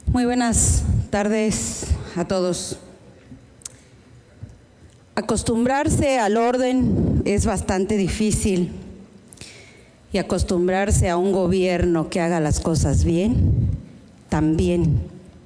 Muy buenas tardes a todos. Acostumbrarse al orden es bastante difícil y acostumbrarse a un gobierno que haga las cosas bien, también.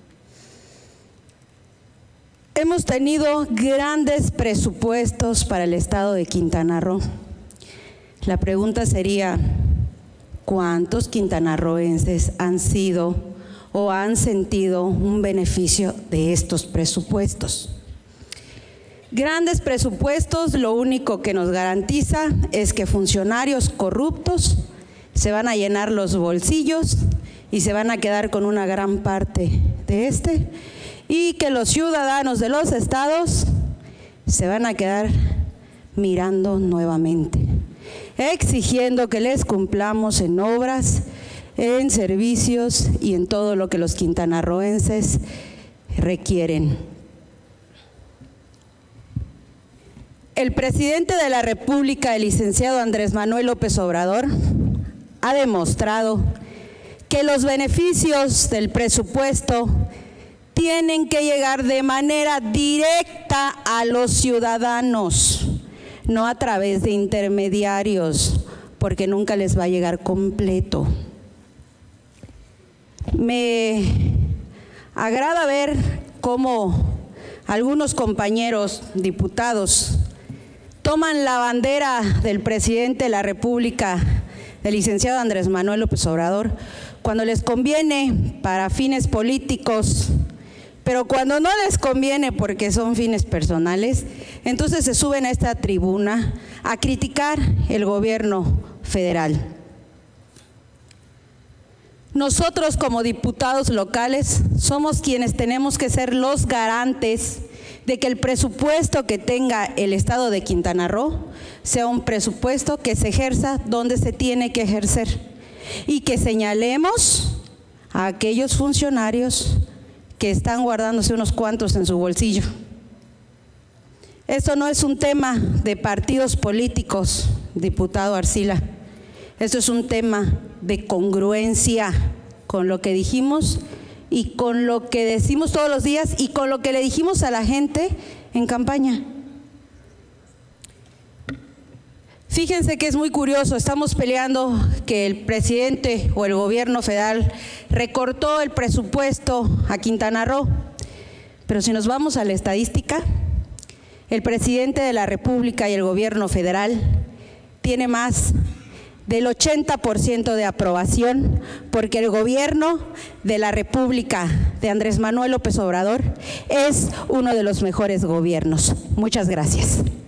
Hemos tenido grandes presupuestos para el estado de Quintana Roo. La pregunta sería, ¿cuántos quintanarroenses han sido o han sentido un beneficio de estos presupuestos? Grandes presupuestos, lo único que nos garantiza es que funcionarios corruptos se van a llenar los bolsillos y se van a quedar con una gran parte de y que los ciudadanos de los estados se van a quedar mirando nuevamente, exigiendo que les cumplamos en obras, en servicios y en todo lo que los quintanarroenses requieren. El presidente de la República, el licenciado Andrés Manuel López Obrador, ha demostrado que los beneficios del presupuesto tienen que llegar de manera directa a los ciudadanos, no a través de intermediarios, porque nunca les va a llegar completo. Me agrada ver cómo algunos compañeros diputados toman la bandera del presidente de la República, del licenciado Andrés Manuel López Obrador, cuando les conviene para fines políticos, pero cuando no les conviene porque son fines personales, entonces se suben a esta tribuna a criticar el gobierno federal. Nosotros como diputados locales somos quienes tenemos que ser los garantes de que el presupuesto que tenga el estado de Quintana Roo sea un presupuesto que se ejerza donde se tiene que ejercer y que señalemos a aquellos funcionarios que están guardándose unos cuantos en su bolsillo. Esto no es un tema de partidos políticos, diputado Arcila. Esto es un tema de congruencia con lo que dijimos y con lo que decimos todos los días y con lo que le dijimos a la gente en campaña. Fíjense que es muy curioso, estamos peleando que el presidente o el gobierno federal recortó el presupuesto a Quintana Roo, pero si nos vamos a la estadística, el presidente de la República y el gobierno federal tiene más del 80% de aprobación, porque el gobierno de la República de Andrés Manuel López Obrador es uno de los mejores gobiernos. Muchas gracias.